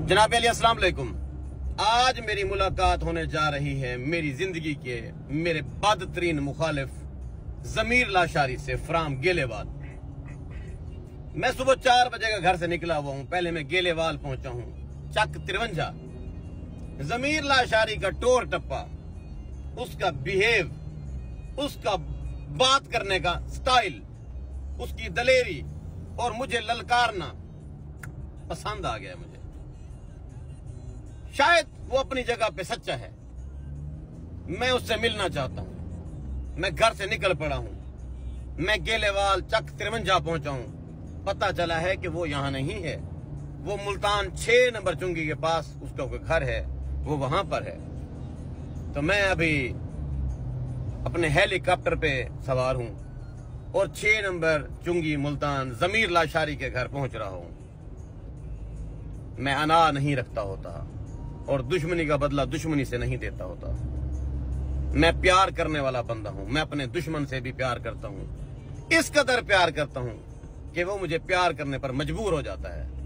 जनाब अली अस्सलाम वालेकुम। आज मेरी मुलाकात होने जा रही है मेरी जिंदगी के मेरे बदतरीन मुखालिफ जमीर लाशारी से फ्राम गेलेवाल। मैं सुबह 4 बजे का घर से निकला हुआ हूं। पहले मैं गेलेवाल पहुंचा हूं, चक 53। जमीर लाशारी का टोर टप्पा, उसका बिहेव, उसका बात करने का स्टाइल, उसकी दलेरी और मुझे ललकारना पसंद आ गया। मुझे शायद वो अपनी जगह पे सच्चा है। मैं उससे मिलना चाहता हूं। मैं घर से निकल पड़ा हूं। मैं गेलेवाल चक 53 पहुंचा हूं। पता चला है कि वो यहां नहीं है। वो मुल्तान 6 नंबर चुंगी के पास उसका कोई घर है, वो वहां पर है। तो मैं अभी अपने हेलीकॉप्टर पे सवार हूं और 6 नंबर चुंगी मुल्तान जमीर लाशारी के घर पहुंच रहा हूं। मैं अना नहीं रखता होता और दुश्मनी का बदला दुश्मनी से नहीं देता होता। मैं प्यार करने वाला बंदा हूं। मैं अपने दुश्मन से भी प्यार करता हूं। इस कदर प्यार करता हूं कि वो मुझे प्यार करने पर मजबूर हो जाता है।